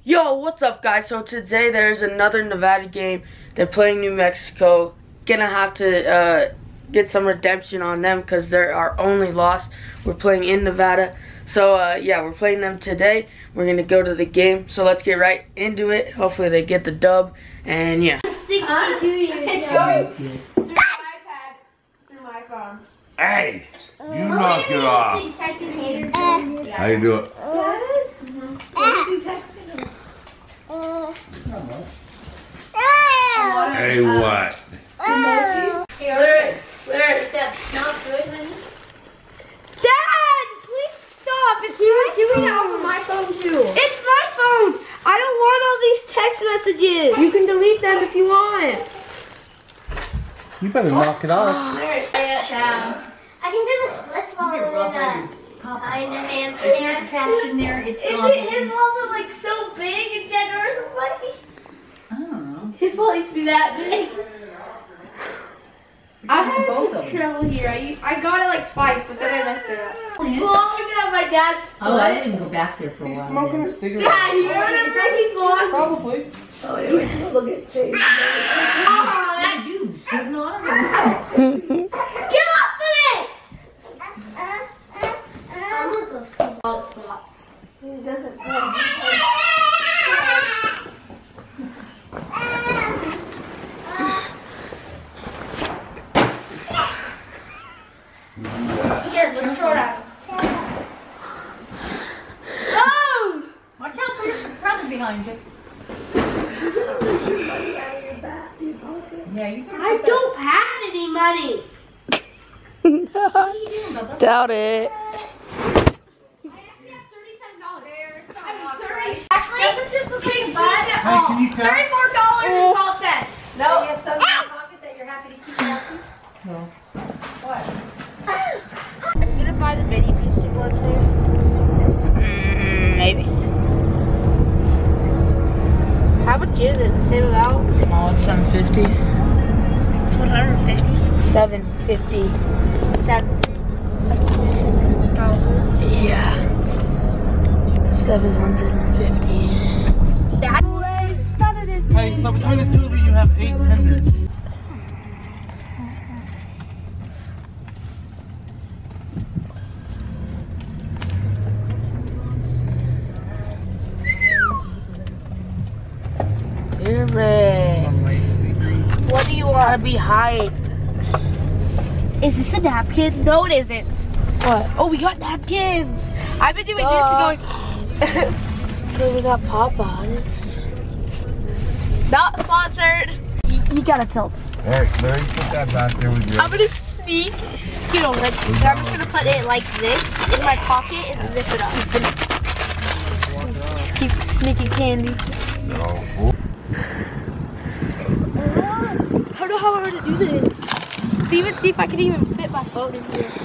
Yo, what's up guys? So today there's another Nevada game. They're playing New Mexico. Gonna have to get some redemption on them because they're our only loss. We're playing in Nevada. So yeah, we're playing them today. We're gonna go to the game. So let's get right into it. Hopefully they get the dub. And yeah. 62 years It's ago. going through my iPad, through my phone. Hey, you knock it off. How you doing? What is he texting him? Hey, what? Lyric. That's not good, honey. Dad, please stop. It's he was doing it over my phone too. It's my phone. I don't want all these text messages. You can delete them if you want. You better knock it off. Lyric, stay at town. I can do the splits while I'm in a There's trash in there. It's Is gone. it his wallet like so big and generous and funny? I don't know. His wallet used to be that big. I had Both of some them. trouble here. I got it like twice, but then I messed it up. Blowing at my dad's foot. Oh, I didn't go back there for a He's while. smoking a then. cigarette. Dad, you remember he blowing? Probably. Oh, yeah, wait till I look at Chase. Oh, that dude sitting on it. Get off of it! I'm gonna go see. Bald spot. It doesn't Here, let's throw it out. Oh! Watch out for your brother behind you. Yeah, you can I don't have any money. Doubt it. Actually, doesn't this look like Hey, can you tell? $34.12. No, you have something in your pocket that you're happy to keep watching? No. Are you gonna buy the mini pistol ones here? Maybe. How much is it? The same amount? Oh, it's 750. It's 150. 750. Yeah. 750. That way started it. Hey, so between the two of you have 8 tenders. What do you want? Gotta be high. Is this a napkin? No, it isn't. What? Oh, we got napkins. I've been doing this and going. Cause we got Popeyes. Not sponsored. You gotta tell. Hey, Larry, put that back there with you. I'm gonna sneak Skittles. Like, I'm just gonna put it like this in my pocket and zip it up. Just keep sneaking candy. No. I don't know how I'm gonna do this. Let's even see if I can even fit my phone in here.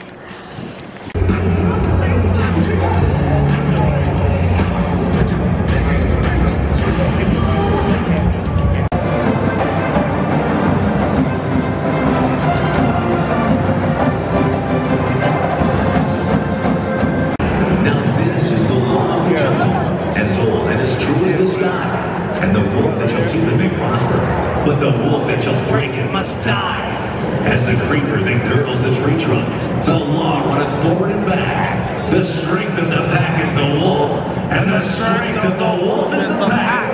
Now this is the law of the jungle, as old and as true as the sky, and the wolf that shall keep it may prosper, but the wolf that shall break it must die. As the creeper that girdles the tree trunk, the law runneth forward and back. The strength of the pack is the wolf, and the strength of the wolf is the pack.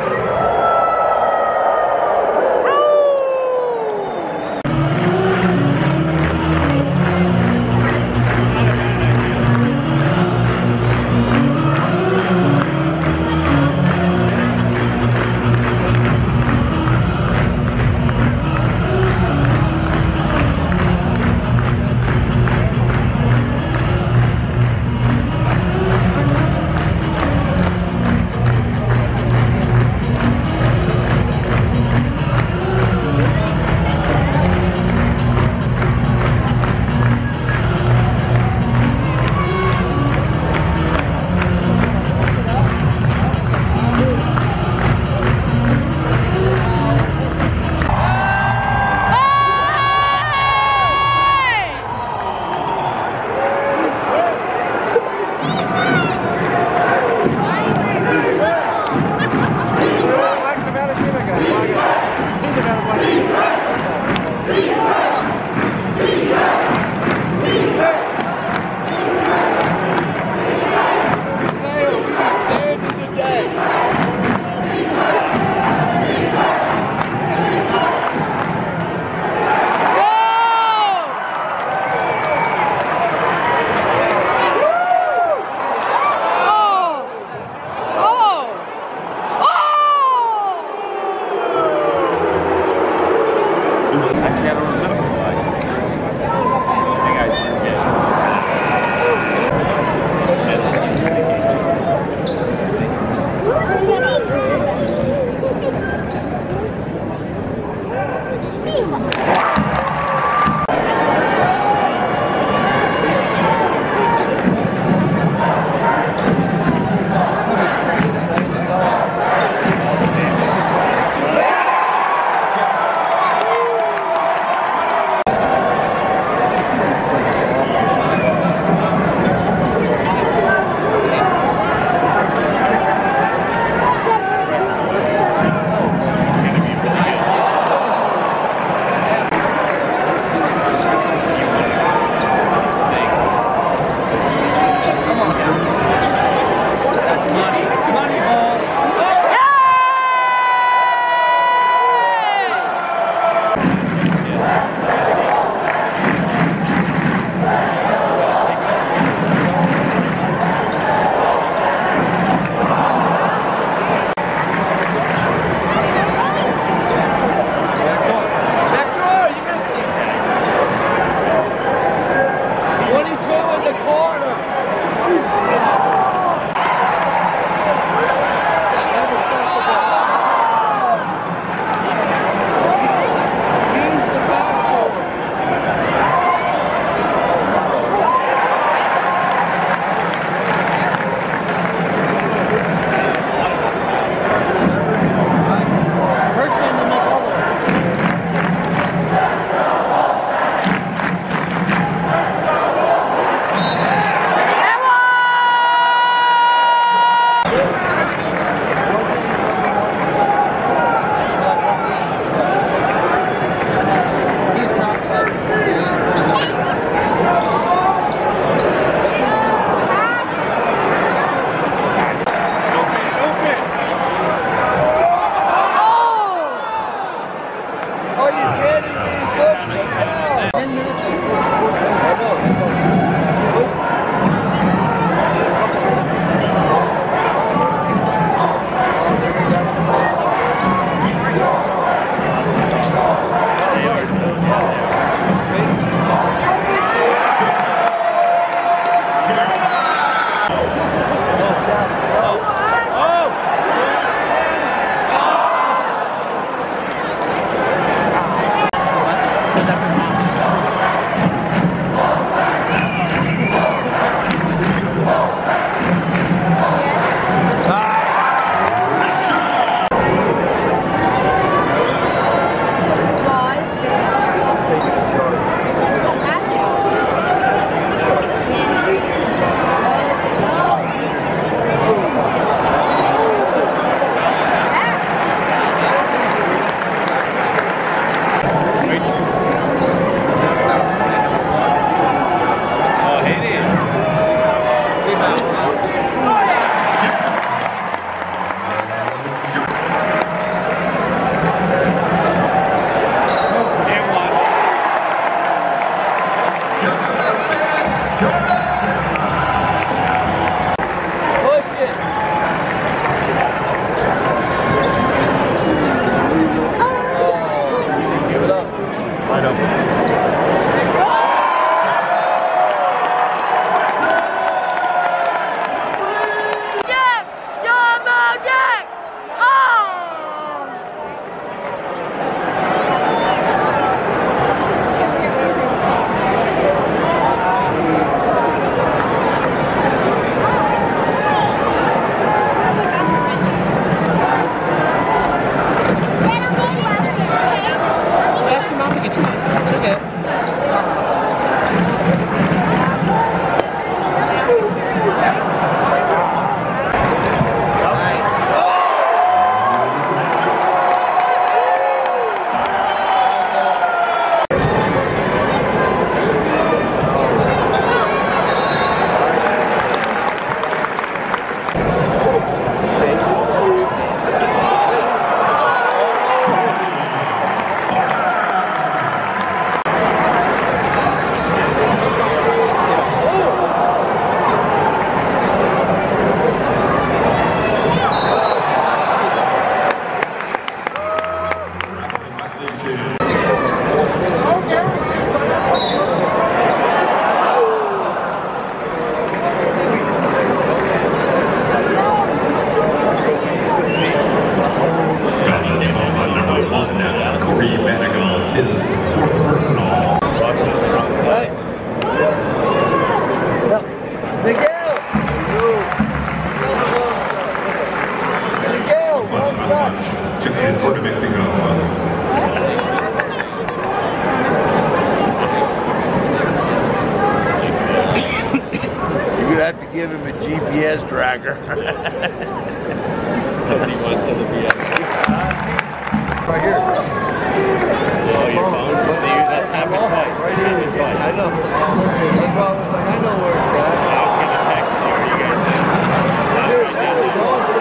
launch. Chips in for New Mexico. You're gonna have to give him a GPS tracker. Right here. Oh, your phone? That's happened twice. Right here. I know. That's why I was like, I know where it's at. I was gonna text you. Are you guys in? Dude, that was awesome.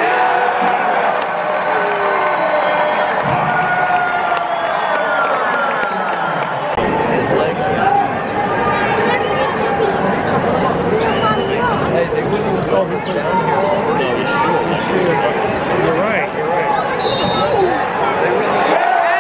His legs are huge. Hey, they wouldn't even throw his down here. You're right. You're right. They wouldn't even.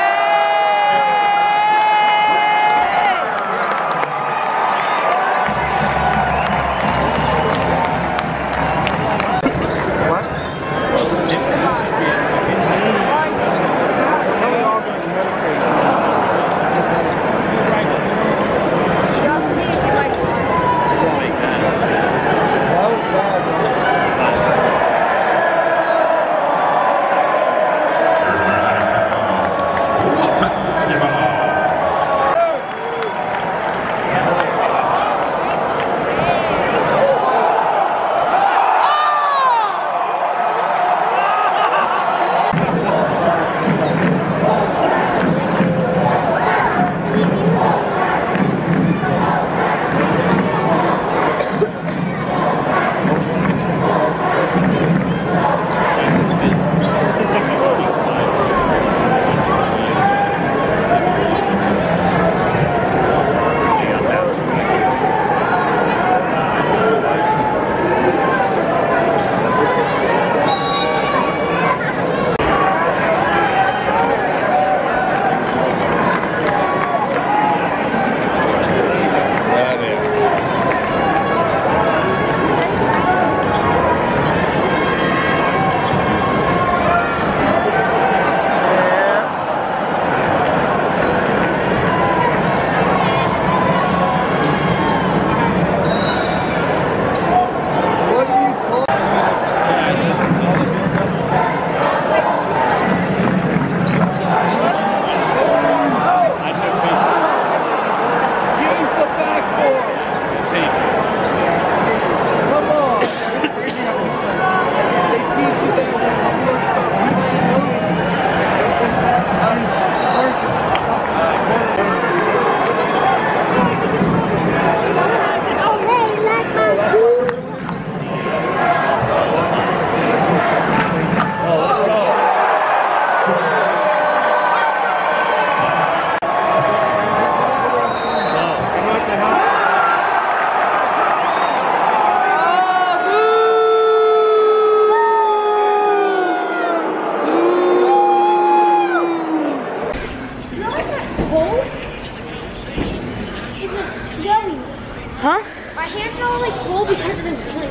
Huh? My hands are like cold because of this drink.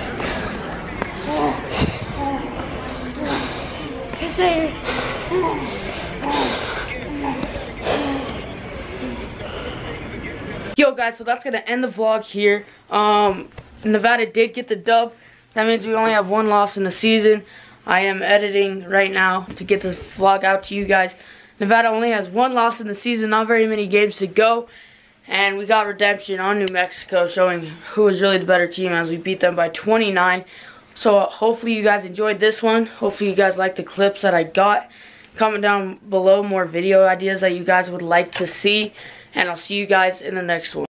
Yo guys, so that's gonna end the vlog here. Nevada did get the dub. That means we only have one loss in the season. I am editing right now to get this vlog out to you guys. Nevada only has one loss in the season, not very many games to go. And we got redemption on New Mexico, showing who is really the better team as we beat them by 29. So hopefully you guys enjoyed this one. Hopefully you guys liked the clips that I got. Comment down below more video ideas that you guys would like to see. And I'll see you guys in the next one.